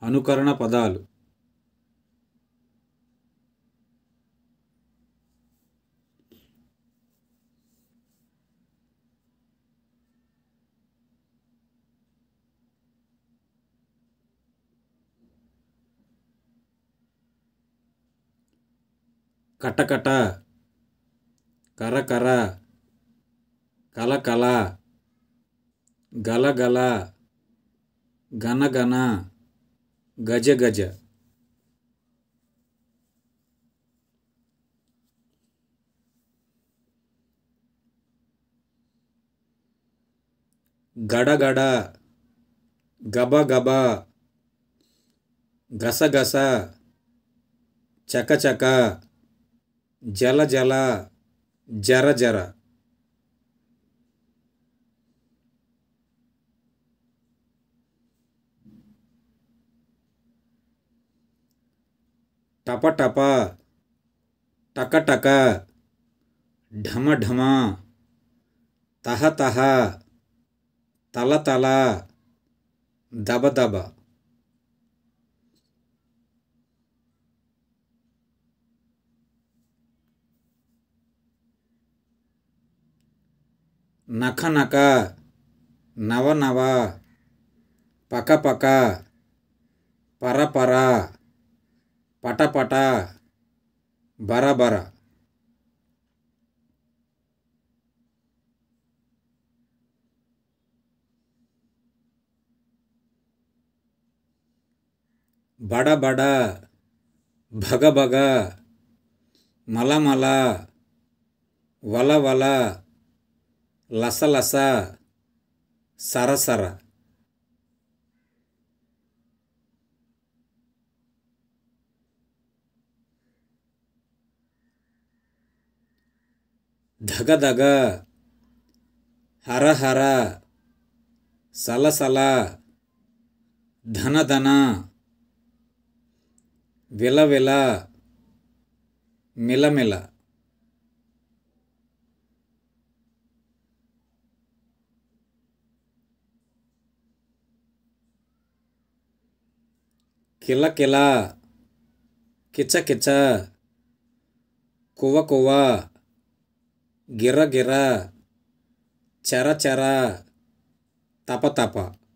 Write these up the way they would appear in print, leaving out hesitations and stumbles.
అనుకరణ పదాలు. కటకట, కరకర, కలకల, గలగల, గనగన, గజగజ. గడగడ, గబగబ, గసగస, చకచక, జలజల, జరజర. టపటప, టకటక, ఢమఢమ, తహతహ, తలతల, దబదబ. నఖనక, నవనవ, పకపక, పరపర, పటపట, బరబర. బడబడ, భగభగ, మలమల, వలవల, లసలస, సరసర. ధగధగ, హరహర, సలసల, ధనధన, విలవిల, మిలమిల. కిలకిల, కిచకిచ, కువకువ, గిరగిర, చరచర, తపతప.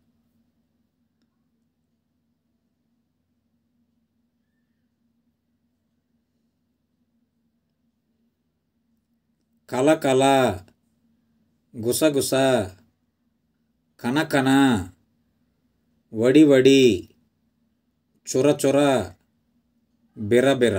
కలకల, గుసగుస, కనకన, వడివడి, చురచుర, బిరబిర.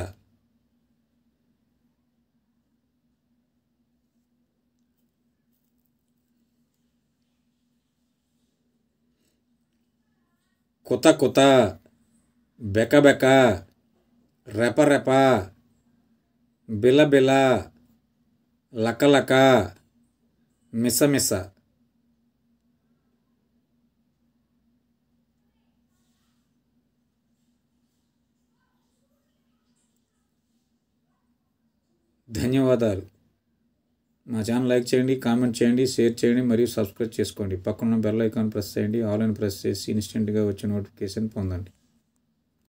కుతకుత, బెకబెక, రెపరెప, బిలబిల, లకలక, మిసమిస. ధన్యవాదాలు. మా ఛానల్ లైక్ చేయండి, కామెంట్ చేయండి, షేర్ చేయండి మరియు సబ్స్క్రైబ్ చేసుకోండి. పక్కన బెల్ ఐకాన్ ప్రెస్ చేయండి. ఆల్ అని ప్రెస్ చేసి ఇన్స్టెంట్గా వచ్చే నోటిఫికేషన్ పొందండి.